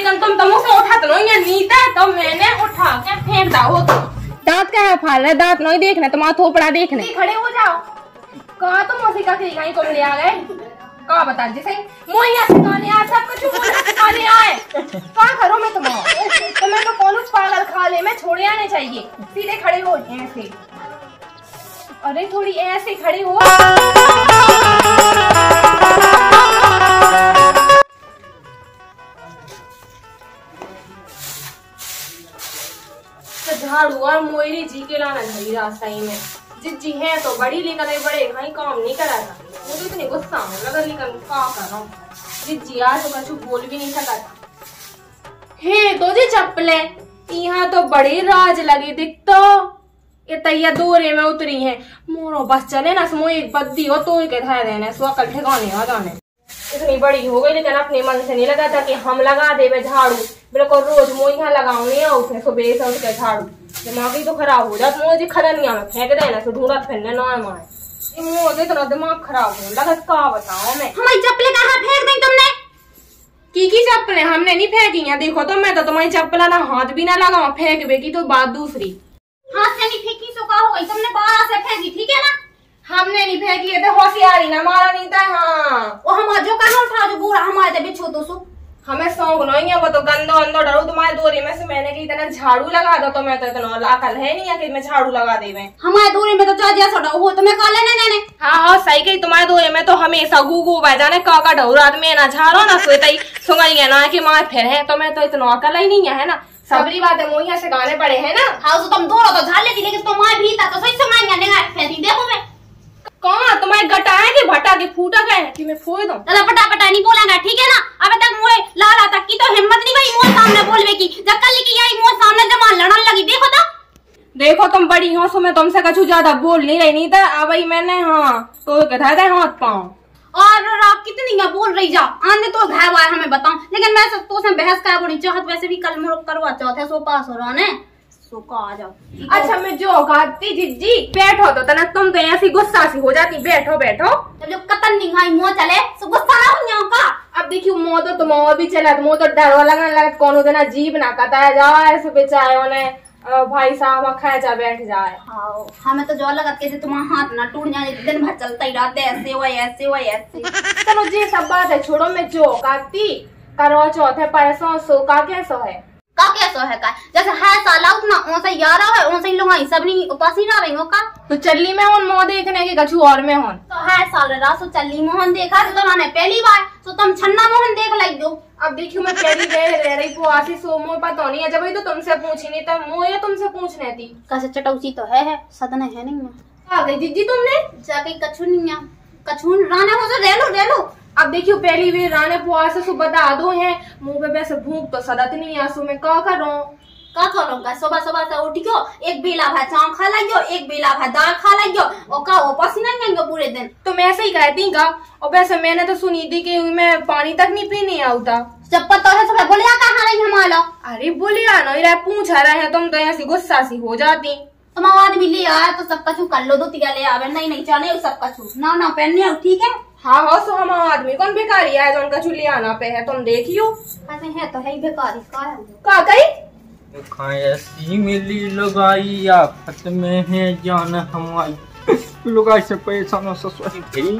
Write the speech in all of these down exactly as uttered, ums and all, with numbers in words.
लेकिन तुम तो मुझसे उठा तो नहीं नीता, तो मैंने उठा के फेंक दाओ। दांत क्या है फाल रहे, दांत नहीं देखना, तुम्हारा थोपड़ा देखने। खड़े हो जाओ। कहा तुम उसी का कहीं को ले आ गए, कहा बता जी सही मोहिया सिखाने आ सब कुछ मोहिया सिखाने आए। क्या करो मैं तुम्हारा, तुम्हें तो कौन पागल खा ले, मैं छोड़े आने चाहिए। सीधे खड़े हो ऐसे, अरे थोड़ी ऐसे खड़ी हो। झाड़ू और मोयरी जी के लाना झड़ी रास्ता ही में जिज्जी है तो बड़ी लेकर बड़े भाई काम नहीं करा था। मुझे इतनी गुस्सा हूँ लगा लेकर क्या कर रहा हूँ। जिज्जी आज तो कछु बोल भी नहीं सका था। हे तो जी चप्पले यहाँ तो बड़ी राज लगी दिख तो ये तैया दोरे में उतरी है। मोरो बस चले ना समो एक बद्दी हो तो के था देने सो कल ठिकाने आ जाने। इतनी बड़ी हो गई लेकिन अपने मन से नहीं लगा था कि हम लगा दे झाड़ू। बिल्कुल रोज मोइया लगाऊंगी उठे सुबह से उठ के झाड़ू। दिमाग ही तो खराब हो जाता मुझे खरनिया में फेंक देना तो ढूंढत फिरने ना माए। मुझे इतना दिमाग खराब हो लगा का बताओ मैं। हमारी चप्पलें कहाँ फेंक दी तुमने? की की चप्पलें हमने नहीं फेंकी है। देखो तो मैं तो तुम्हारी चप्पल ना हाथ भी ना लगाऊ फेंक बेगी तो बात दूसरी। हाथ से नहीं फेंकी सो का हो गई तुमने बाहर से फेंकी ठीक है ना। हमने नहीं फेंकी है तो होशियारी ना मारा नहीं था। हाँ वो हम जो कहा उठा जो बुरा हमारे बिछो तो सो हमें शौक नहीं है वो तो गंदो अंदो डरो तुम्हारे दोरी में से मैंने कही इतना झाड़ू लगा दो तो मैं तो इतना अकल है नहीं है कि मैं झाड़ू लगा दे में। हमारे दोरी में तो चाजिया सोडा हो तो मैं काले ने ने हाँ हाँ सही कही तुम्हारे दोरी में तो हमेशा गुगु बजाने का का ढो रात में ना झाड़ो ना सोता ही सुंगलिया ना कि मार फिर है तो मैं तो इतना अकल ही नहीं है ना। सबरी बातें मोहिया से गाने पड़े है ना। हाँ तो तुम दोनों तो झाड़ लेती लेकिन तुम्हारे भी था तो सही सुनाइया निगाह फेंकी देखो मैं कौन तुम्हारे गटा है कि भटा के फूटा गए कि मैं फोड़ दूं। दादा पटा पटा नहीं बोलेगा ठीक है ना। अब तक मोए लाला तक की तो हिम्मत नहीं भाई मोर सामने बोलवे की जब कल की आई मोर सामने जमा लड़न लगी। देखो तो देखो तुम बड़ी हो सो मैं तुमसे कुछ ज्यादा बोल नहीं रही नहीं था अब भाई मैंने हाँ तो कहा था हाथ पाँव और आप कितनी है बोल रही जा आने तो घर वाले हमें बताओ लेकिन मैं तो से बहस कर बोली चाहत वैसे भी कल मोर करवा चौथ है सो पास हो रहा ने सो का आ जाओ। अच्छा मैं जो कहती जिज्जी बैठो तो तना तुम तो ऐसी गुस्सा सी हो जाती बैठो बैठो जब जो कतन नहीं आई मुंह चले सो गुस्सा ना हो यहाँ का। अब देखियो मुंह तो तुम और भी चला मुंह तो डर लगने लगा कौन देना जीभ ना कताया जाए सो बेचारे उन्हें भाई साहब खाया जा बैठ जाए। हाँ हमें तो जो लगा कैसे तुम्हारा हाथ ना टूट जाए दिन भर चलता ही रहते ऐसे हुआ ऐसे हुआ ऐसे। चलो जी सब बात है छोड़ो मैं जो कहती करो चौथे पैसों सो का कैसो है का कैसो है का जैसे है साला उतना ओसे यारा है ओसे लोग आई सब नहीं उपास ही ना रही हो का तो चल्ली में उन मोह देखने के कछु और में होन तो है साल रासो चल्ली मोहन देखा तो तुमने पहली बार तो तुम छन्ना मोहन देख लाई दो। अब देखियो मैं पहली बार रह रही को आसी सो मोह पता नहीं है जब तो तुमसे पूछी नहीं तो मोह तुमसे पूछने थी कैसे चटौसी तो है है सदने है नहीं है। आ गई दीदी तुमने जाके कछु नहीं है कछु राना हो तो ले लो ले लो। अब देखियो पहली बार राने पुआ से सुबह बता दो है मुंह पे वैसे भूख तो सदत नहीं आंसू में क्या करूं का करूंगा सुबह सुबह से उठियो एक बेला भात चाव खा लाइयो एक बेला भात दाल खा लाइयो और का वो पसीना नहीं आएंगे पूरे दिन। तो मैं ऐसे ही कहती का और वैसे मैंने तो सुनी थी कि मैं पानी तक नहीं पीने आता जब पता है सुबह बोले कहाँ रही हमारा। अरे बोले आना इरा पूछ रहे हैं तुम तो ऐसी गुस्सा सी हो जाती तुम आदमी ले आया तो सब कछु कर लो दो तिया ले आवे नहीं नहीं चले सब कछु ना ना पहनने ठीक है। हाँ हाँ सो हम आदमी कौन भिखारी है जो उनका चुली आना पे है तुम देखियो ऐसे है तो है भिखारी का है का कही ऐसी मिली लुगाई आफत में है जान हमारी लुगाई से पैसा न ससुरी गई।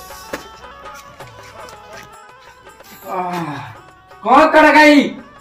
कौन कर गई?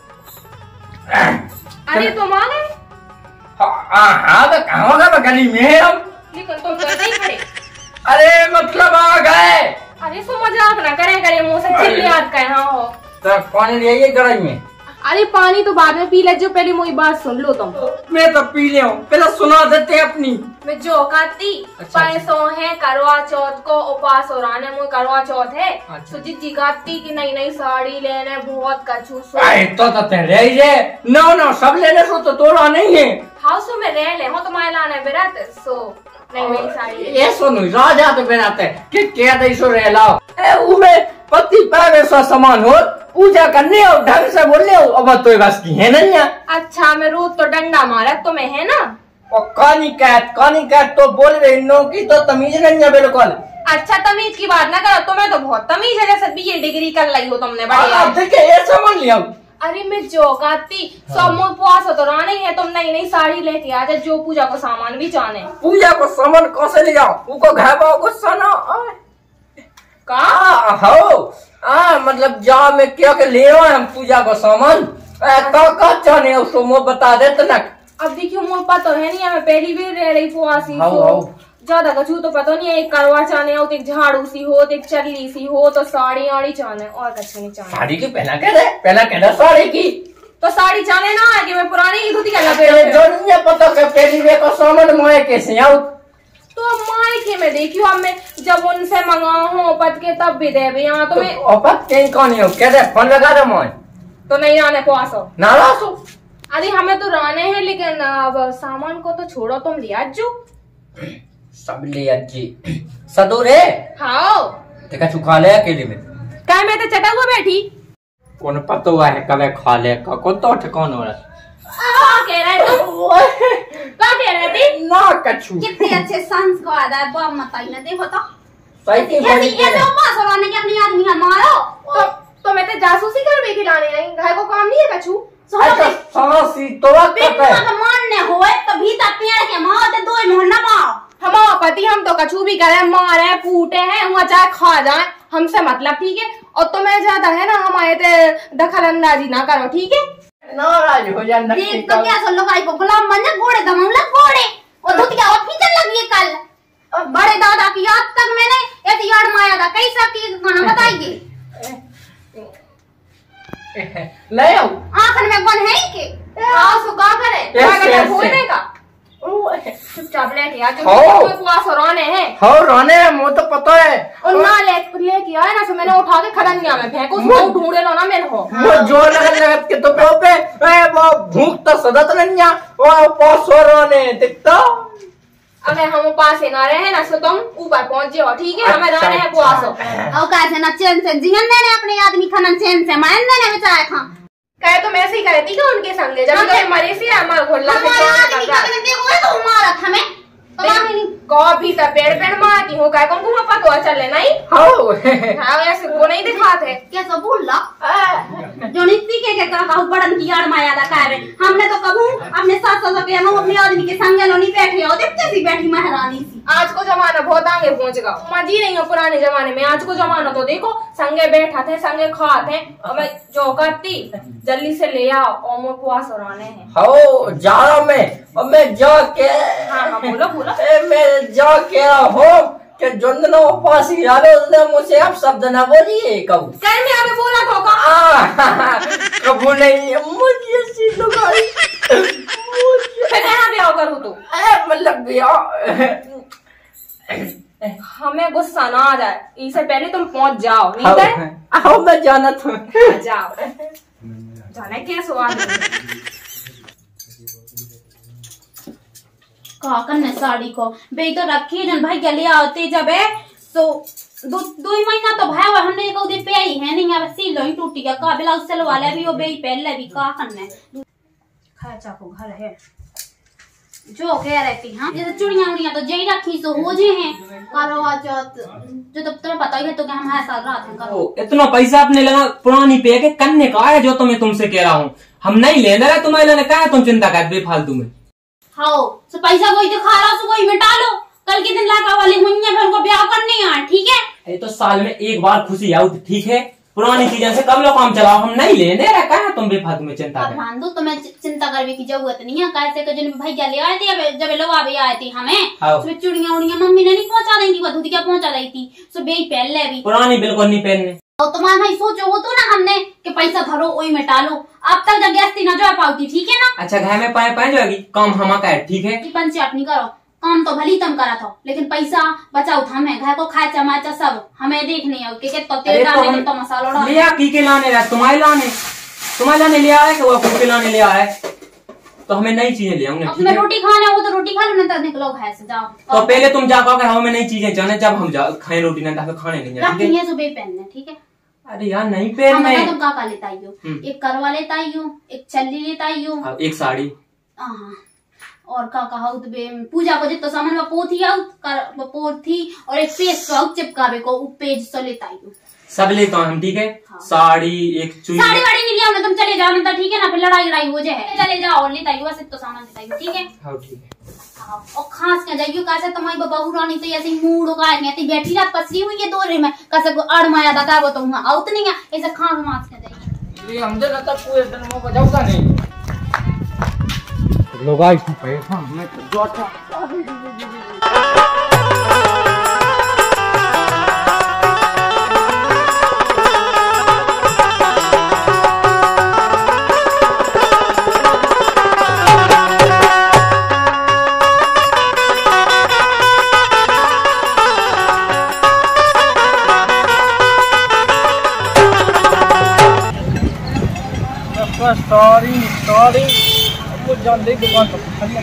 अरे तुम आ गए? हाँ तो कहाँ होगा गली में हम लेकिन तुम तो नहीं खड़े। अरे मतलब आ गए। अरे सो मजाक ना करे करे मुँह से चिल्ले याद कहे हाँ हो तो पानी ले आइए गराई में। अरे पानी तो बाद में पी ले जो पहले मेरी बात सुन लो तुम। मैं तो पी ले हूँ पहले सुना देते अपनी मैं जो कहती पैसों है करवा चौथ को उपास हो रहा है करवा चौथ है तो जिज्जी कहती कि नई नई साड़ी लेने बहुत कछु तो तो रह नो नो सब लेने सो तो तोड़ा नहीं है हाउस में रह ले हो तुम्हारे लाने बेरात सो नई नई साड़ी ये सुनो राजा तो बेराते कि क्या दे सो रह लाओ ए उमे पति पावे सो समान हो पूजा करने और ढंग से बोले अब तो बस की है नहीं है। अच्छा मैं रोज तो डंडा मारा तुम्हें है ना और कानी कैट कानी कैट तो बोल रही नो की तो तमीज नहीं है बिल्कुल। अच्छा तमीज की बात ना करो तुम्हें तो बहुत तमीज है जैसे बी ए डिग्री कर ली हो तुमने बढ़िया। अब देखिए ऐसा मान लिया अरे मैं जोगाती सब मुझ उपवास तो रहा नहीं है, तुम नई नई साड़ी लेके आ जा, जो पूजा को सामान भी जाने। पूजा को सामान कौन से ले जाओ, उनको घर पाओ गुस्सा ना का हो। आ, मतलब जा में क्या के ले आए हम पूजा को सामान, का का चाहने उसको मुझे बता दे तो ना। अब देखियो मुझे पता है नहीं, मैं पहली भी रह रही उपवासी हाउ तो हाउ ज्यादा कछु तो पता नहीं है। एक करवा चाहने हो तो एक झाड़ू सी हो तो एक चल्ली सी हो तो साड़ी आड़ी चाहने और कछु नहीं चाहने। साड़ी की पहना कह दे, पहना कह दे साड़ी की तो साड़ी चाहने ना कि मैं पुरानी धोती का जो नहीं पता के पहली वे को सामान माए कैसे आऊ। तो मायके में देखियो अब मैं जब उनसे मंगाओ हो पत के तब भी दे भी यहाँ तो मैं अपत कहीं कौन हो कह दे फोन लगा दे मोय तो नहीं आने पास हो नाराज हो। अरे हमें तो रहने हैं, लेकिन अब सामान को तो छोड़ो, तुम लिया जो सब ले अज्जी सदूरे हाँ देखा चुका ले अकेले में क्या मैं तो चटा हुआ बैठी कौन पता हुआ है कब खा ले का कौन तो ठिकान हो रहा कह रहे तुम क्या कह रहे थे ना कछु कितने अच्छे संस्कार है बाप मताई ने देखो तो सही की ऐसे ऐसे उपवास होने के अपने आदमी है मारो। तो तो मैं तो जासूसी कर भी खिलाने आई, घर को काम नहीं है कछु। अच्छा सांसी तो बिना मानने होए तभी तो पेड़ के मार दे दो मोहल्ला मार। हमारा पति हम तो कछु भी करे, मारे फूटे हैं वहाँ चाहे खा जाए, हमसे मतलब ठीक है। और तुम्हें ज्यादा है ना हमारे ते दखल अंदाजी ना करो ठीक है। नाराज हो जा नक्की देख तो क्या सुन लो भाई को गुलाम मन घोड़े दमंगला घोड़े और धुत क्या और फीचर लगी है कल बड़े दादा की याद तक मैंने ऐसी याद माया था कैसा की गाना बताइए ले आओ आखिर में कौन है के आओ सो का करे क्या करे भूलने का चुपचाप लेके आ जो कोई उपवास हो रहने हैं। हो रहने मुझे तो पता है और ना ले लेके आए ना, तो मैंने उठा के खड़निया में फेंको, उसको ढूंढे लो ना मेरे को। वो जोर लगन लगत के तो पे ए वो भूख तो सदत नन्या वो पास हो रहने दिखता। अगर हम पास ही ना रहे ना सो तुम ऊपर पहुंच जाओ ठीक है, हमें रहने हैं उपवास। और कैसे ना चैन से जीवन देने अपने आदमी खाना चैन से मान देने बेचारे खा कहे तो मैं ऐसे ही कहती कि उनके संगे जब तो मरे से हमारा घोड़ला से देखो तो मारा था मैं को भी तो पेड़ पेड़ मारती हूँ कह को पता चले नहीं हो हाँ ऐसे को नहीं दिखाते कैसा बोल रहा जो नीति के के कहा बड़न की यार माया दा कारे हमने तो कबू अपने साथ साथ के हम अपने आदमी के संग लोनी बैठे हो देखते सी बैठी महारानी सी। आज को जमाना बहुत आगे पहुंच गया, मजी नहीं हो पुराने जमाने में। आज को जमाना तो देखो संगे बैठा थे संगे खाते मैं जो करती जल्दी से ले आओ और मुझे उपवास होने हैं। हो जा रहा मैं और मैं जाके हाँ हाँ बोलो बोलो ए मैं जाके हो के जोंदनो पास ही आ रहे उसने मुझसे आप शब्द ना बोलिए कब कल मैं अभी बोला तो का आ कबू नहीं मुझे सी लुगाई फिर कहाँ ब्याह करूँ तो ए मतलब ब्याह हमें गुस्सा ना आ जाए इससे पहले तुम पहुंच जाओ नहीं करे आओ मैं जाना था जाओ जाने के स्वाद कहा करने साड़ी को बे तो रखी जन भाई गले आते जब है तो दो दो महीना तो भाई और हमने एक उधर पे आई है नहीं अब सिल ही टूट गया का ब्लाउज सिलवा ले भी वो बे पहले भी का करने खर्चा को घर है जो कह रहती हाँ जैसे चूड़ियां उड़ियां तो जई रखी सो हो जे हैं करवा चौथ जो तो तुम्हें पता ही है तो क्या हम हर साल रात हैं करो इतना पैसा अपने लगा पुरानी पे के कन्ने का है जो तो मैं तुमसे कह रहा हूँ हम नहीं लेने रहे तुम्हारे लेने का है तुम चिंता कर बेफालतू में। हाँ तो पैसा कोई दिखा रहा सो कोई मिटा लो कल के दिन लाका वाली हुई है फिर उनको ब्याह करने यार ठीक है। ये तो साल में एक बार खुशी आओ ठीक है, पुरानी चीजें से कब लोग काम चलाओ हम नहीं लेने रखा है तुम बेफालतू में चिंता कर। मान दो तुम्हें चिंता करने की जरूरत नहीं है कैसे के जिन भैया ले आए थे जब लोग अभी आए थे हमें उसमें चूड़ियां उड़ियां मम्मी ने नहीं पहुंचा रही थी वधू क्या पहुंचा रही थी सो बे पहले भी पुरानी बिल्कुल नहीं पहनने और तुम्हारा भाई सोचो हो तो ना हमने कि पैसा धरो वही में टालो अब तक जब गैस ना जो पाती ठीक है ना। अच्छा घर में पाए पाए जाएगी काम हम का है ठीक है पंचायत नहीं करो काम तो भली तुम करा था लेकिन पैसा बचाओ था हमें घर को खाए चमाचा सब हमें देख नहीं हो कि तो तेल डाले तो मसाला डाले लिया की के लाने रहा तुम्हारे लाने तुम्हारे लाने लिया है कि वो के लाने लिया है तो हमें नई चीजें ले आऊंगे तुम्हें रोटी खाना हो तो रोटी खा लो ना निकलो घर से जाओ तो पहले तुम जा पाओगे हमें नई चीजें जाने जब हम खाए रोटी ना खाने नहीं जाए सुबह पहनने ठीक है। अरे यार नहीं पहनने तुम काका लेता आई हो एक करवा लेता आई हो एक चल्ली लेता आई हो एक साड़ी और का कहा पूजा को जितना सामान वो पोथी आउट कर वो पोथी और एक पेज को आउट चिपकावे को पेज सो लेता आई हो सब लेता हूँ हम, ठीक है। हाँ। साड़ी, एक चुई, साड़ी वाड़ी नहीं लिया तुम चले जाओ, नहीं तो ठीक है ना, फिर लड़ाई लड़ाई हो जाए। चले जाओ, लेता ही बस तो सामान लेता ही, ठीक है। हाँ ठीक है। हाँ, और खास के जाइयो कैसे तुम्हारी बहू रानी तो ऐसे मूड होगा नहीं बैठी रात पसरी हुई है दोरे में कैसे अड़माया दादा वो तो वहां आउत नहीं है, ऐसे खास मास के जाइए। ये हमसे ना तक पूरे दिन में बजाऊंगा नहीं लोग आई पैसा मैं तो जो अच्छा सॉरी सॉरी वो जान दे दुकान पर खड़ी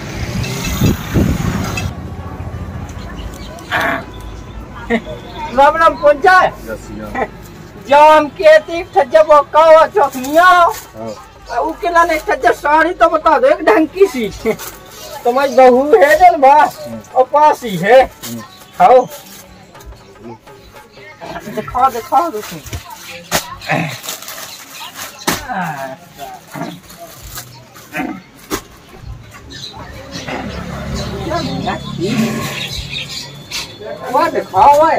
राम राम पहुंचा जाम के तीक ठजब कावा चौकनिया उसके लाने ठजब साड़ी तो बता दो एक ढंग की सी तुम्हारी बहू है जन बा और पास ही है खाओ दिखा दिखा दो वो दिखाओ है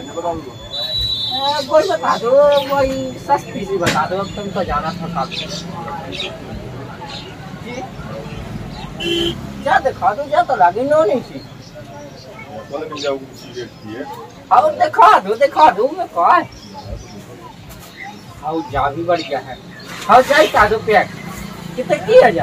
कोई बता दो कोई सस्ती सी बता दो तुम तो जाना था साथ क्या दिखा दो क्या तो लगी नो नहीं सी हाँ दिखा दो दिखा दो मैं कहा है हाँ जा भी बढ़िया है हाँ चाय का दो पैक कितने की है जा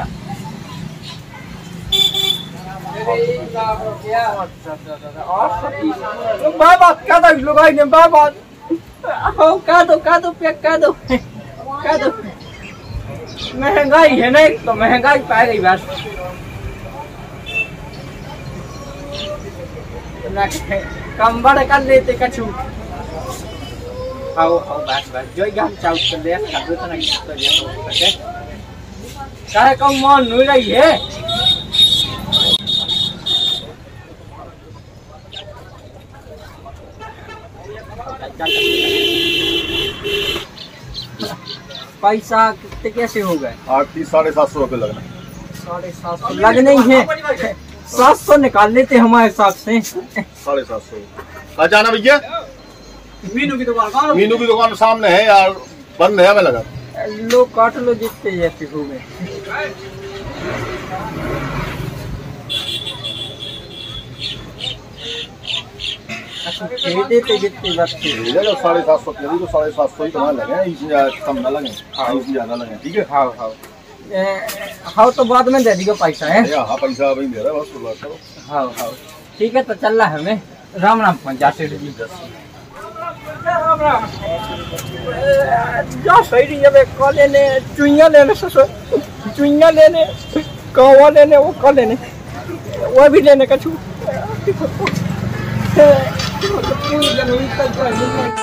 बाबा क्या दो लुगाई ने बाबा हाँ का दो का दो पैक का दो का दो महंगाई है नहीं तो महंगाई पाए गई बस कम बड़ कर लेते कछु आओ आओ बस बस जो हम चाउट कर ले सब तो नहीं तो ये हो सके काहे कम मन नहीं रही है पैसा कितने कैसे हो गए आठ तीस साढ़े सात सौ रुपये लगना साढ़े सात सौ लग नहीं है सात सौ निकाल लेते हमारे हिसाब से साढ़े सात सौ कहाँ जाना भैया मीनू की दुकान मीनू की दुकान सामने है यार बंद है हमें लगा लो काट लो जितने जैसे हो गए देते जितने बच्चे साढ़े सात सौ तेरी तो साढ़े सात सौ ही तुम्हारे लगे इससे कम न लगे हाँ इससे ज्यादा लगे ठीक है हाँ हाँ हाँ तो बाद में दे दियो पैसा है हाँ पैसा अभी दे रहा है बस करो हाँ हाँ ठीक है तो चल रहा है हमें राम राम पंचायत जी राम राम जा सही जब कह लेने चुइया लेने चुइया लेने कौवा लेने वो कह लेने वो भी लेने का छू पूरी जनवरी तक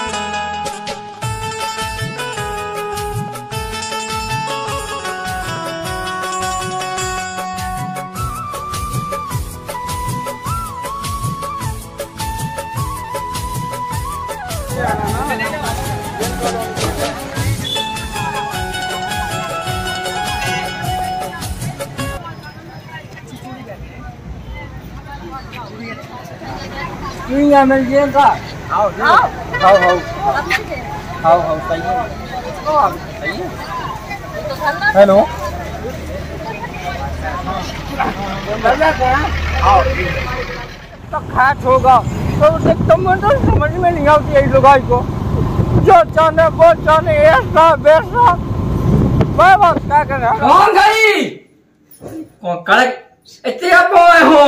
चुइया मिल जाएगा आओ आओ आओ आओ आओ सही है सही है हेलो आओ तो खाट होगा तो तुम तो समझ में नहीं आती है लुगाई को जो चाहने वो चाहने ऐसा वैसा मैं बस क्या कर रहा कौन गई कौन कड़क इतने आप हो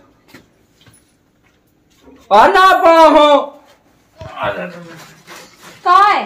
आना पाओ हो का है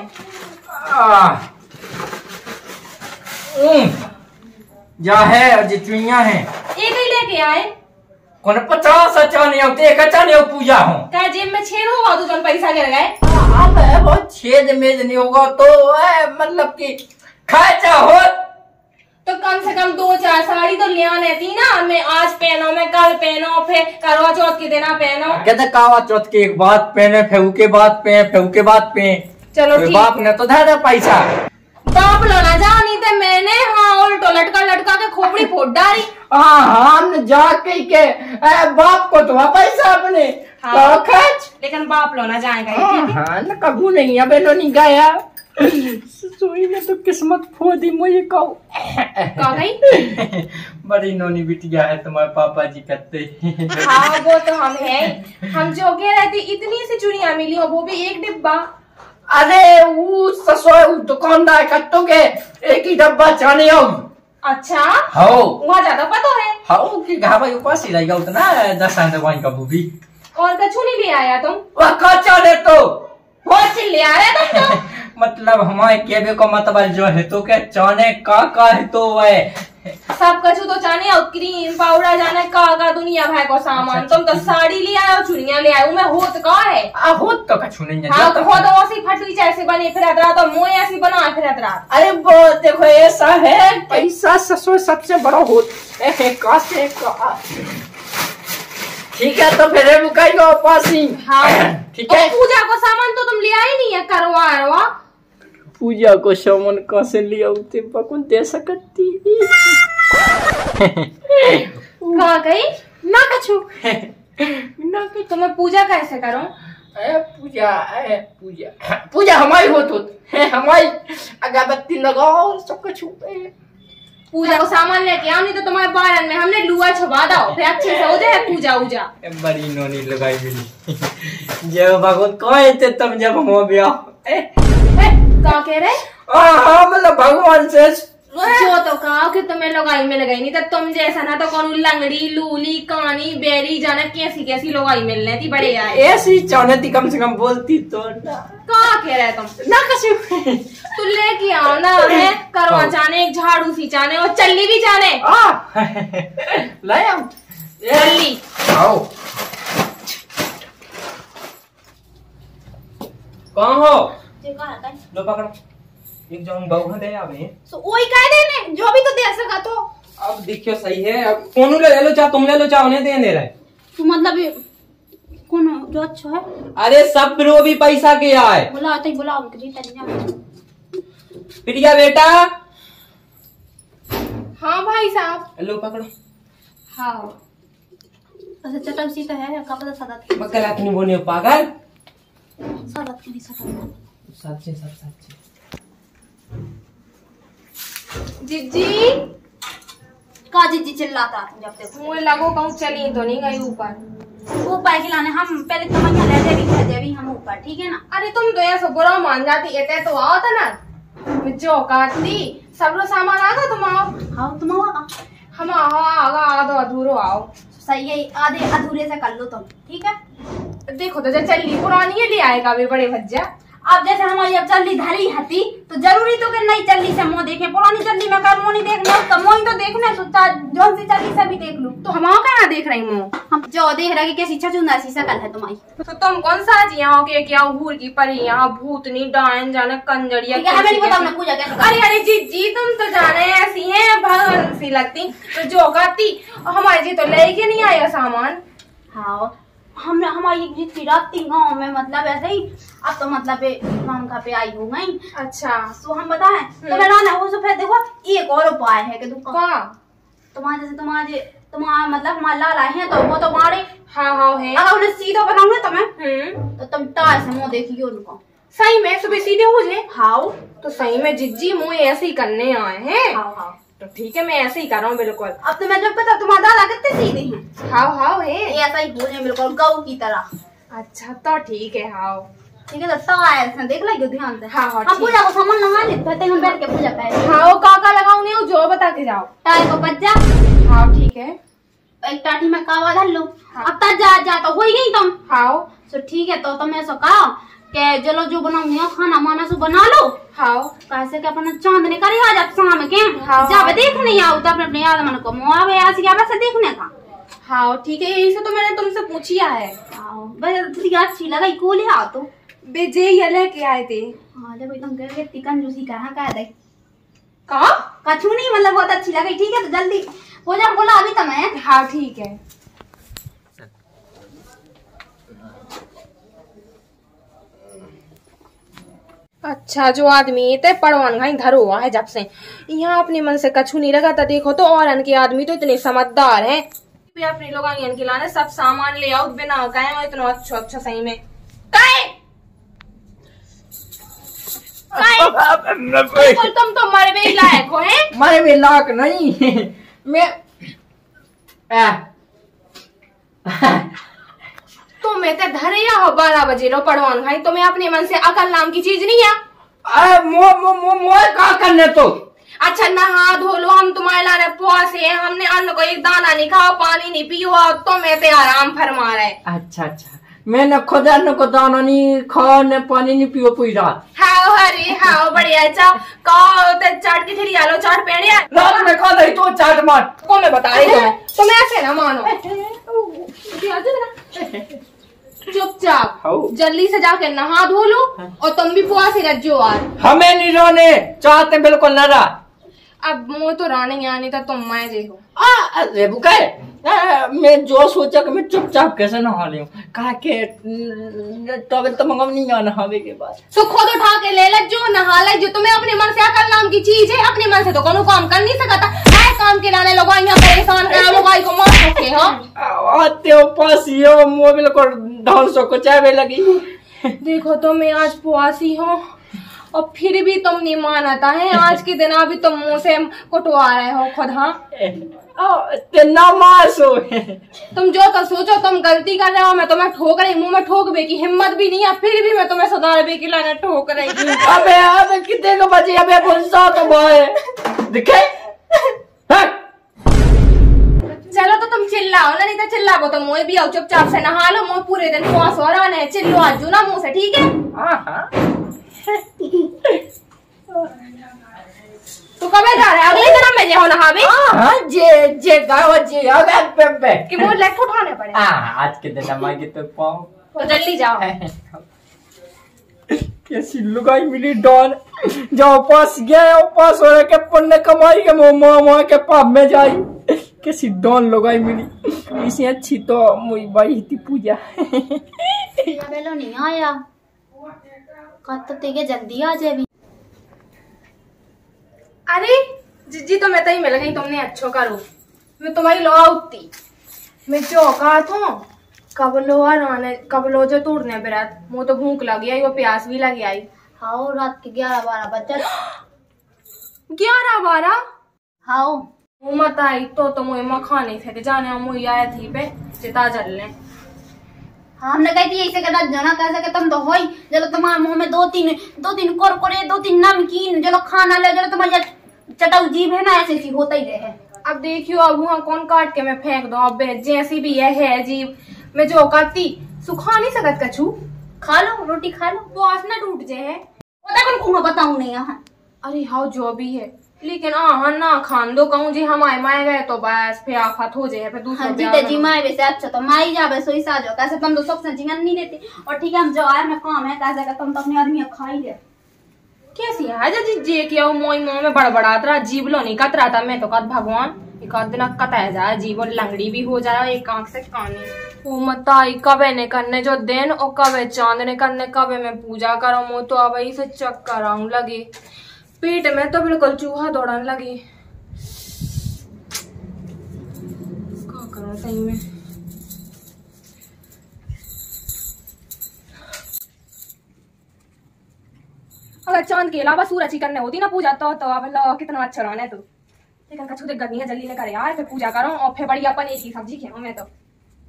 जा है और जितुइया है एक ही लेके आए कौन पचास अच्छा नहीं होते एक अच्छा नहीं हो पूजा हो क्या जेब में छेद होगा तो तुम पैसा गिर गए अब बहुत छेद मेद नहीं होगा तो है मतलब कि खर्चा हो तो कम से कम दो चार साड़ी तो ले आने थी ना। मैं आज पहनो, मैं कल पहनो, फिर करवा चौथ के दिन पहनो। कहते करवा चौथ के एक बात पहने, फेऊ के बाद पहने, फेऊ के बाद पहने। चलो ठीक। बाप ने तो दे पैसा। बाप लोना जानी थे मैंने, हाँ उल्टो लटका लटका के खोपड़ी फोड़ डाली। हाँ हाँ हमने जाके के ए, बाप को तो पैसा अपने हाँ, तो खर्च। लेकिन बाप लोना जाएगा। हाँ, हाँ न कबू नहीं है बेलो नहीं गया। सोई ने तो किस्मत खो दी मुझे कहू। कहा गई? बड़ी नोनी बिटिया है तुम्हारे पापा जी कहते। हाँ वो तो हम है। हम जो कह रहे थे इतनी सी चुनिया मिली हो, वो भी एक डिब्बा। अरे वो ससुर दुकानदार कट्टो के एक ही डब्बा चाने हो। अच्छा हो वहाँ ज्यादा पता है। हो कि घावा उपास ही रहेगा उतना दस आने वाइन का भी। और कछु नहीं ले आया तुम? वह का चाले तो बहुत चिल्ले ले आ रहे तुम तो। मतलब हमारे केबे को मतलब जो है तो क्या चाने का का है तो वह सब कछु तो चाने और क्रीम पाउडर जाने का का दुनिया भर को सामान। तुम तो साड़ी ले आए और चुनिया ले आए, मैं होत का है। आ होत तो कछु नहीं है। हाँ तो खुद ऐसी फटवी जैसे बनी फिर रहा तो मुँह ऐसी बना फिर रहा। अरे वो देखो ऐसा है पैसा ससुर सबसे बड़ा होता है। का से का ठीक है तो फिर मुकाइयो पासी। हाँ ठीक है। पूजा को सामान तो तुम ले आई नहीं है करवा अरवा। पूजा को सामान कैसे लिया उते बकुन दे सकती। कहाँ गई? ना कछु ना कि तो मैं पूजा कैसे करूं? ए पूजा ए पूजा पूजा हमारी होत होत है। हमारी अगरबत्ती लगाओ सब कुछ पूजा को सामान लेके आओ, नहीं तो तुम्हारे बारन में हमने लुआ छुपा दो फिर अच्छे से हो जाए पूजा उजा। बड़ी नोनी लगाई मिली। जब भगवान कहे थे तब जब हम ब्याह क्या कह रहे? हाँ मतलब भगवान से जो तो कहा कि तुम्हें लगाई में लगाई नहीं तो तुम जैसा ना तो कौन लंगड़ी लूली कानी बेरी जाना कैसी कैसी लगाई मिलने थी बड़े आए। ऐसी चाहने थी कम से कम बोलती तो ना। कहा कह रहे तुम? ना कछु तू लेके आओ ना है करवा चाने एक झाड़ू सी चाने और चल्ली भी चाने। ले आओ चल्ली आओ। कहाँ हो? लो पकड़ो एक जाऊं बहु दे आवे। सो ओई कह देने जो भी तो दे सका तो। अब देखियो सही है। अब कौन ले लो चाह तुम ले लो चाह उन्हें दे दे रहे। तो मतलब ये कौन जो अच्छा है? अरे सब रो भी पैसा के आए। बुलाओ तो बुलाओ उनके तनिया। प्रिया बेटा। हाँ भाई साहब। लो पकड़ो। हाँ अच्छा चटक सी तो है कपड़ा सादा थी। मक्का नहीं बोने पागल। सादा थी सादा। सच्चे सब सच्चे। जिज्जी का जिज्जी चिल्लाता जब देखो। मुझे लगो कहूँ चली तो नहीं गई ऊपर। ऊपर खिलाने हम पहले तमन्या ले जावी ले जावी हम ऊपर ठीक है ना। अरे तुम तो ऐसा बुरा मान जाती है तो आओ था ना मैं जो कहती सब लोग सामान आ गया तुम आओ। हाँ तुम आओ हम आओ आगा आधो अधूरो आओ। सही है आधे अधूरे से कर लो तुम ठीक है। देखो तो जब चली पुरानी है ले आएगा वे बड़े भज्जा। अब जैसे हमारी अब चल्ली धरी हती तो जरूरी तो कि नई चल्ली से मुँह देखे पुरानी चल्ली में कर मुँह नहीं देखना उसका मुँह तो देखना सोचा जो सी चल्ली से भी देख लूं। तो हम आओ कहाँ देख रही हूँ? हम जो देख रहे कि कैसी छचुंदा सी शकल है तुम्हारी। तो तुम कौन सा जी यहाँ के क्या हूर की परी यहाँ भूतनी डायन जाने कंजड़िया। ठीक है हमें नहीं बताओ ना पूजा कैसे। अरे अरे जी जी तुम तो जाने ऐसी हैं भगवान सी लगती तो जो कहती हमारे जी तो लेके नहीं आया सामान। हाँ हमने हमारी जितनी रात गाँव में मतलब ऐसे ही अब तो मतलब काम का पे आई हो गई। अच्छा तो हम बताएं तो मैं ना वो फिर देखो एक और उपाय है कि कहाँ तुम्हारे जैसे तुम्हारे तुम्हारा मतलब हमारे लाल आए हैं तो वो तो मारे। हाँ हाँ है। अगर उन्हें सीधा बनाऊंगे तो मैं हम्म तो तुम टार से मुँह देखिए उनको। सही में सुबह सीधे हो जाए। हाँ तो सही में जिज्जी मुँह ऐसे ही करने आए हैं। हाँ हाँ तो ठीक है मैं ऐसे ही कर रहा हूँ बिल्कुल। अब तो मैं जब पता तुम्हारा दादा कितने सीधे हैं। हाँ हाँ है ऐसा ही हो जाए बिल्कुल गऊ की तरह। अच्छा तो ठीक है। हाँ ठीक है तो टायर से देख लो ध्यान से। हाँ हाँ हम पूजा को सामान लगा लेते हैं हम बैठ के पूजा करें। हाँ वो काका लगाऊ नहीं जो बता के जाओ। टायर को बच जा। हाँ ठीक है। एक टाटी में कावा धर लो। अब तक जा जा तो हो ही गई तुम। हाँ तो ठीक है तो तुम ऐसा कहो के चलो जो बनाऊंगी खाना माना सो बना लो। हाँ कैसे के अपना चांदनी करी आ जाते शाम के। हाँ, जब देखने आओ तो अपने अपने याद मन को मुआवे आज क्या वैसे देखने का। हाँ ठीक है यही से तो मैंने तुमसे पूछिया है। आओ बस तुझे अच्छी लगा को ले आओ तो बेजे ये लेके आए थे। हां ले भाई तुम कह के चिकन जूसी कहां का है देख कहा कछु नहीं, मतलब बहुत अच्छी लगी। ठीक है तो जल्दी हो जा, बोला अभी तो मैं। हाँ ठीक है। अच्छा जो आदमी ते पड़वन घाई धरो हुआ है जब से यहाँ अपने मन से कछु नहीं लगा था। देखो तो और अन के आदमी तो इतने समझदार हैं भी अपने लोग आंगन के लाने सब सामान ले आओ बिना कहे इतना अच्छा अच्छा सही में काहे बिल्कुल तुम तो मरवे ही लायक हो हैं। मरे भी लायक नहीं मैं तुम्हें तो धरिया हो बारह बजे लो पड़वान भाई, तुम्हें अपने मन से अकल नाम की चीज नहीं है। अरे मो मो मो मो क्या करने तो। अच्छा नहा धो लो, हम तुम्हारे लाने उपवास है, हमने अन्न को एक दाना नहीं खाओ पानी नहीं पियो और तुम्हें तो आराम फरमा रहे। अच्छा अच्छा मैंने खुद अन्न को दाना नहीं खाओ न पानी नहीं पियो पूरी रात। हाओ हरे हाओ बढ़िया। अच्छा कहो तो चाट की ठेली आलो चाट पेड़े रात में खा नहीं तो चाट मार को मैं बता रही हूँ तुम ऐसे ना मानो। चुपचाप जल्दी से जाके नहा धो लो और तुम भी पुआ से रज्जो यार। हमें नहीं रोने चाहते बिल्कुल न रहा। अब मुझे तो रानी आनी था तुम मैं जे हो। अरे बुकाए मैं जो सोचा कि मैं चुपचाप कैसे नहा ली हूँ कहा के टॉवल तो मंगम नहीं आ नहावे के बाद तो खुद उठा के ले ले जो नहा ले जो तुम्हें अपने मन से अकल नाम की चीज है। अपने मन से तो कोनो काम कर नहीं सकता है, काम के लाने लोग यहाँ परेशान कर लोग को मार सकते हो। आते हो पास यो मोबाइल को ढाल सो को चाय लगी। देखो तो मैं आज पुआसी हूँ और फिर भी तुम नहीं मानता है। आज के दिन अभी तुम मुंह से कुटवा रहे हो खुद। हाँ ना मासो तुम जो तो सोचो तुम गलती कर रहे हो, मैं तुम्हें ठोक रही मुंह में ठोक बे की हिम्मत भी नहीं है, फिर भी मैं तुम्हें सुधार बे की लाने ठोक रही हूँ। अबे अबे कितने को बजे अबे बोलता तो भाई दिखे चलो तो तुम चिल्लाओ ना, नहीं तो चिल्ला को तो मुँह भी आओ चुपचाप से नहा लो। मुँह पूरे दिन पुआस हो रहा है, चिल्लो आज ना मुँह से ठीक है। तू कब जा रहा है अगले दिन में जो नहावे हाँ जे जे गाँव जे अगर पे पे कि मुँह लेट उठाने पड़े। हाँ आज के दिन हमारे तो पाओ तो जल्दी जाओ। कैसी लुगाई मिली डॉन जाओ पास गया पास हो रहे के पुण्य कमाई के मोह मोह के पाप में जाई। कैसी डॉन लुगाई मिली इसे अच्छी तो मुई बाई थी पूजा। बेलो नहीं आया कत तेगे जल्दी आ जाए। अरे जिज्जी तो मैं तही मिल गई, तुमने अच्छो करो मैं तुम्हारी लोहा उठती मैं चौका था कब लोहा राने कब लो जो तोड़ने पे रात मुँह तो भूख लगी आई वो प्यास भी लगी आई। हाँ रात के ग्यारह बारह बजे ग्यारह बारह हाँ मत आई तो तो मुझे मखाने थे जाने मुझे आया थी पे चिता जलने। हाँ हमने कही थी ऐसे करना जाना कैसे कि तुम तो हो ही चलो तुम्हारे मुंह में दो तीन दो तीन कुरकुरे दो तीन नमकीन चलो खाना ले चलो तुम्हारी चटाऊ जीभ है ना ऐसे सी होता ही रहे। अब देखियो अब वहाँ कौन काट के मैं फेंक दो अब जैसी भी है, है जीव मैं जो काटती सुखा नहीं सकत कछु। खा लो रोटी खा लो तो आज ना टूट जाए पता कौन कुआ बताऊं नहीं यहाँ। अरे हाँ जो भी है लेकिन आहा ना खान दो कहूँ जी हम आए माए गए तो बस फिर आफत हो जाए फिर दूसरा जीते जी माए वैसे अच्छा तो माई जावे सोई सा जाओ कैसे तुम तो सब से जीवन नहीं देते और ठीक है हम जो आए मैं काम है कैसे तुम तो अपने आदमी खा ही ले कैसी है जी जे किया मोई मुंह में बड़बड़ात रहा जीव लो नहीं कतरा था मैं तो कद भगवान एक आध दिन कतया जाए जीव और लंगड़ी भी हो जाए एक आंख से कानी वो मताई कबे ने करने जो दिन और कबे चांद ने करने कबे मैं पूजा करूँ मुँह तो अब से चक्कर आऊं लगे पेट में तो बिल्कुल चूहा दौड़ने लगी। क्या करूं सही में अगर चांद के अलावा सूरज ही करने होती ना पूजा तो तो अब लो कितना अच्छा रहने तो लेकिन कछु देख गर्मी है जल्दी लेकर यार फिर पूजा करो और फिर बढ़िया पनीर की सब्जी खाऊं मैं तो।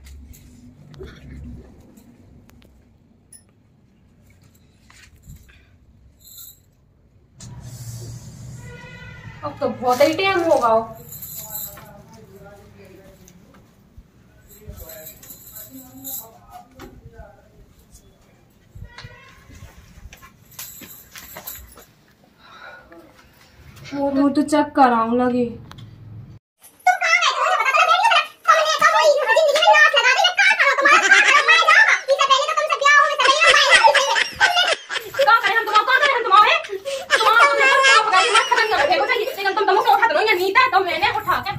अब तो बहुत ही टाइम होगा। वो तो चक्कर आऊं लगे।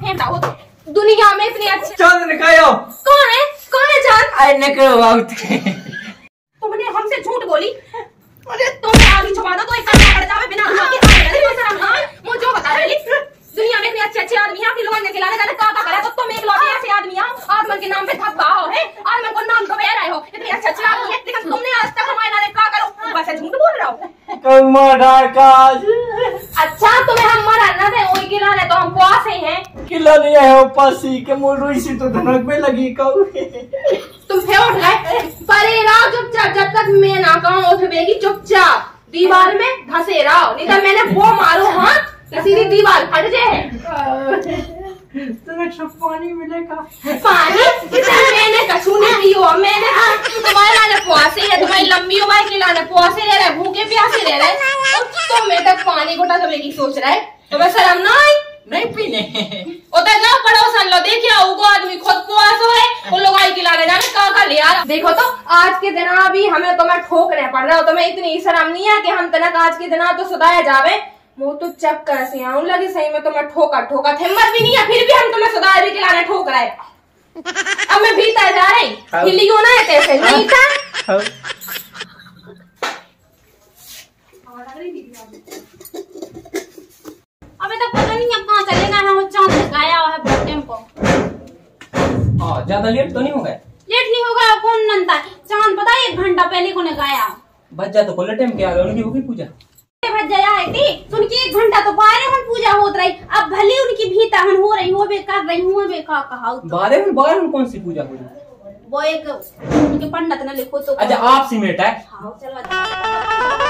हटाओ तो। दुनिया में इतनी अच्छी चांद निकायो। कौन है? कौन है चांद? आई निकलो आउट। तुमने हमसे झूठ बोली। अरे तुम आगे छुपा दो तो एक काम कर जावे बिना हुआ के आगे लगे तो शर्म हां मुझे जो बता रही दुनिया में इतने अच्छे अच्छे आदमी हैं अपनी लोगों ने खिलाने का का करे तो तुम एक लौटे ऐसे आदमी आओ आदमन के नाम पे धब्बा हो है आदमन को नाम तो बे रहे हो इतने अच्छे अच्छे आदमी है लेकिन तुमने आज तक हमारे नारे का करो बस झूठ बोल रहा हो। कमाड़ा काज। अच्छा तुम्हें हम मरा ना दे ओई गिलाने तो हम पास ही हैं। किला नहीं है पासी के मोड़ इसी तो धनक में लगी कहू। तुम फिर उठ गए परे रहो चुपचाप जब तक मैं ना कहूं उठबेगी चुपचाप दीवार में धसे रहो नहीं तो मैंने वो मारो हाथ सीधी दीवार फट जाए। तुम्हें सब पानी मिलेगा। पानी इधर मैंने कछु नहीं पियो मैंने तुम्हारे लाने पुआसे है तुम्हारी लंबी उम्र के लाने पुआसे रह रहे भूखे प्यासे रह रहे और तुम मेरे तक पानी गोटा तो की सोच रहा है तुम्हें शर्म ना आई? नहीं पीने उधर जाओ पड़ोसन लो देखिए उगो आदमी खुद पुआस हो है उन लोग आई खिलाने जाने का का ले यार। देखो तो आज के दिन भी हमें तुम्हें ठोकने पड़ रहा हो तुम्हें इतनी शर्म नहीं है कि हम तनक आज के दिन तो सुधाया जावे वो तो चक कैसे आऊं लगी सही में तुम्हें ठोका ठोका हिम्मत भी नहीं है फिर भी हम तुम्हें सुधार भी खिलाने ठोक रहे। अब मैं भीतर जा रही हिली हो ना है कैसे नहीं था। अबे तो पता नहीं अब कहाँ चलेगा है वो चांद गाया हुआ है बहुत टाइम को। हाँ ज्यादा लेट तो नहीं हो गया? लेट नहीं होगा कौन नंदा चांद पता है एक घंटा पहले को ने गाया बच्चा तो कोले टाइम क्या उनकी होगी पूजा भज जाया है थी तो उनकी एक घंटा तो बारह मन पूजा होत रही अब भली उनकी भीता मन हो रही हो बे कर रही हूँ बे का कहा बारह में बारह में कौन सी पूजा हो रही? वो एक उनके पंडित ने लिखो तो अच्छा आप सीमेंट है। हाँ चलो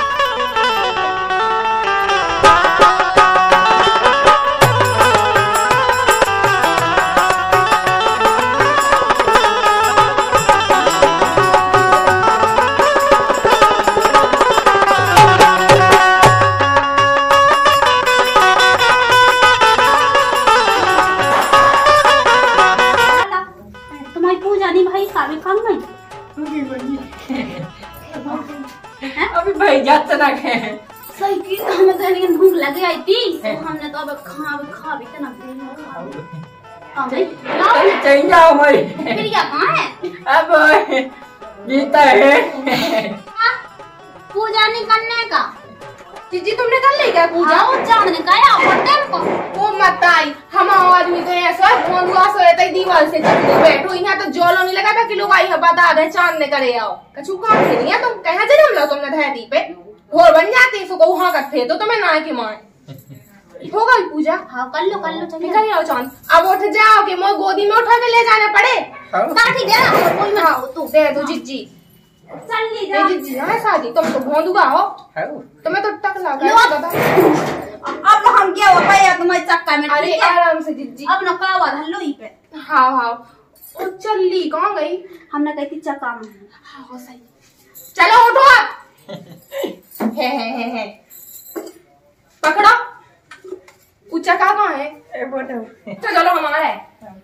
अभी भाई जात ना है सही की हमें तो लेकिन भूख लग गई थी तो हमने तो अब खा भी खा भी तना हां भाई अरे चल जाओ भाई फिर क्या कहां है अब बीता है पूजा नहीं करने का जीजी तुमने कर ले क्या पूजा? हाँ, वो चांद ने कहा पटेल को वो मत आई हम आदमी तो ऐसा भोंदुआ सोए तई दीवार से चढ़ बैठो यहाँ तो जोलो नहीं लगा था कि लोग आई है बता गए चांद ने करे आओ कछु काम नहीं है तुम कहाँ से जम लो तुमने धरती पे घोर बन जाती सो को वहाँ करते तो तुम्हें ना की माए होगा पूजा। हाँ कर लो कर लो चलिए कर आओ चांद अब उठ जाओ कि मोर गोदी में उठा के ले जाने पड़े काटी दे ना कोई में आओ तू दे दो जीजी चल ली जा जीजी है शादी तुम तो भोंदुआ हो तुम्हें तो टक लगा अब हम क्या हो पाया तुम्हारे चक्का में अरे आराम से जीजी अब न कावा हल्लो ही पे हाँ हाँ ओ चल्ली कहाँ गई? हमने कही थी चक्का में हाँ सही चलो उठो आप है है है है पकड़ो ऊंचा कहाँ है? तो चलो हमारा है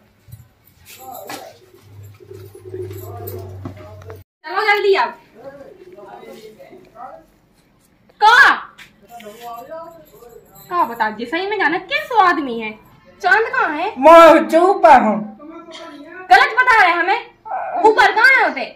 चलो जल्दी आप कहाँ कहाँ बता जी सही में जाना कैसो आदमी है चांद कहाँ है? मैं चुप हूँ गलत बता रहे हमें ऊपर कहाँ है होते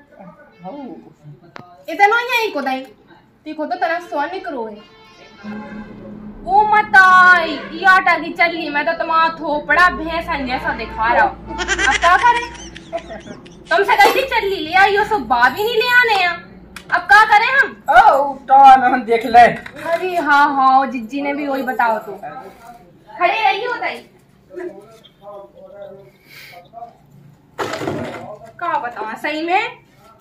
इतना यही को दाई देखो तो तरह सोने करो है वो मत आई ये आटा की चल्ली मैं तो तुम्हारा थोपड़ा भैंसन जैसा दिखा रहा हूँ अब क्या करें तुमसे कैसी चल्ली ले आई सब बाबी नहीं ले आने हैं अब क्या करें हम? ओ तो हम देख ले अरे हाँ हाँ जिज्जी ने भी वही बताओ तो खड़े रहिए बताई क्या बताओ सही में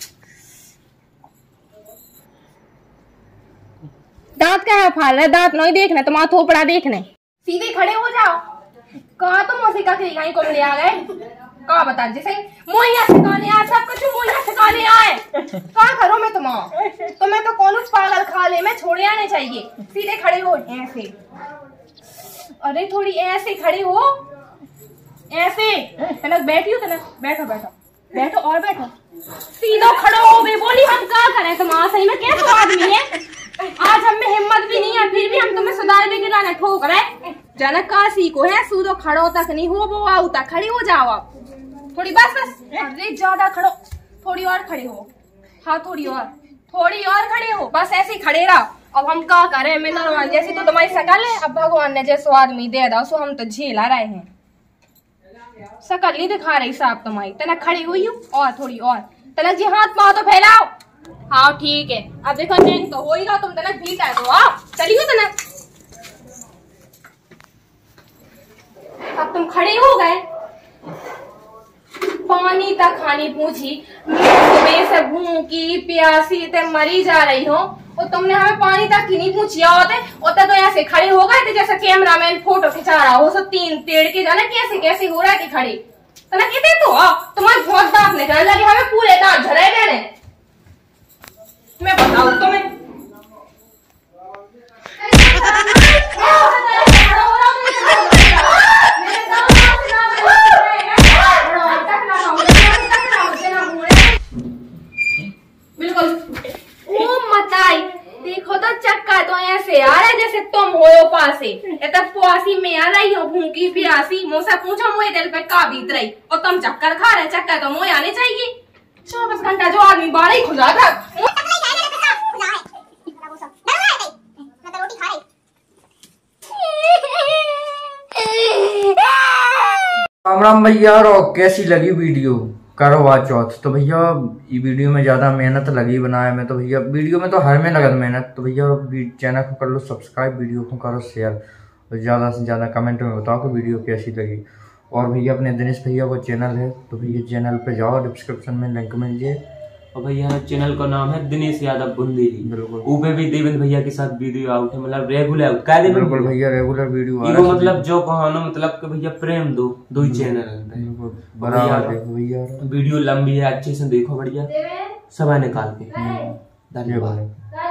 दांत क्या है फाल रहे दांत नहीं देखने तुम्हारा थोपड़ा देखने सीधे खड़े हो जाओ कहा तुम उसी का कहीं को ले आ गए कहा बता जैसे मोहिया सिखाने आए सब कुछ मोहिया सिखाने आए कहा करो मैं तुम्हारा तुम्हें तो कौन पागल खाले में छोड़े आने चाहिए सीधे खड़े हो ऐसे अरे थोड़ी ऐसे खड़े हो ऐसे तनक बैठी हो तनक बैठो बैठो बैठो और बैठो सीधो खड़ो हो बे बोली हम क्या करें तुम्हारा सही में कैसे आदमी है आज हम में हिम्मत भी नहीं है फिर भी हम तुम्हें सुधार भी गिराने ठोक रहे जनक काशी को है सूदो खड़ो तक नहीं हो वो आओ तक खड़ी हो जाओ आप थोड़ी बस बस अरे ज्यादा खड़ो थोड़ी और खड़े हो हाँ थोड़ी और थोड़ी और खड़े हो बस ऐसे ही खड़े रहो। अब हम क्या करें मिनरवान जैसी तो तुम्हारी शकल है अब भगवान ने जैसो आदमी दे दो सो हम तो झेला रहे हैं शकल नहीं दिखा रही साहब तुम्हारी तना खड़ी हुई हूँ और थोड़ी और तनक जी हाथ पाओ तो फैलाओ हाँ ठीक है अब देखो चैन तो होगा तुम तनक भीतर दो आओ चलिए तनक अब तुम खड़े हो गए पानी तक खानी पूछी सुबह से भूखी प्यासी ते मरी जा रही हो और तुमने हमें पानी तक की नहीं पूछी होते होते तो ऐसे खड़े हो गए थे जैसे कैमरामैन फोटो खिंचा रहा हो सब तीन टेढ़ के जाना कैसे कैसे हो रहा है खड़े तो ना कहते तो तुम्हारे बहुत दांत निकलने लगे हमें पूरे दांत झरे गए मैं बताऊ तुम्हें बिल्कुल ओ मताई देखो तो चक्का तो ऐसे आ रहा है जैसे तुम हो पासे तब पुआसी में आ रही हो भूखी प्यासी मुझसे पूछो मुझे दिल पे का बीत रही और तुम चक्कर खा रहे चक्कर तो मुझे आने चाहिए चौबीस घंटा जो आदमी बारह ही खुजा था राम राम भैया रो कैसी लगी वीडियो करो आज चौथ तो भैया ये वीडियो में ज्यादा मेहनत लगी बनाया में तो भैया वीडियो में तो हर में लगन मेहनत तो भैया चैनल को कर लो सब्सक्राइब वीडियो को करो शेयर और ज्यादा से ज्यादा कमेंट में बताओ कि वीडियो कैसी लगी और भैया अपने दिनेश भैया को चैनल है तो भैया चैनल पे जाओ डिस्क्रिप्शन में लिंक मिल जाए और भैया चैनल का नाम है दिनेश यादव बुंदेली बिल्कुल ऊपे भी देवेंद्र भैया के साथ वीडियो आउट है मतलब रेगुलर आउट क्या देवेंद्र बिल्कुल भैया रेगुलर वीडियो आ इनको मतलब जो कहानो मतलब कि भैया प्रेम दो दो ही चैनल बराबर देखो भैया वीडियो लंबी है अच्छे से देखो बढ़िया सब निकाल के धन्यवाद।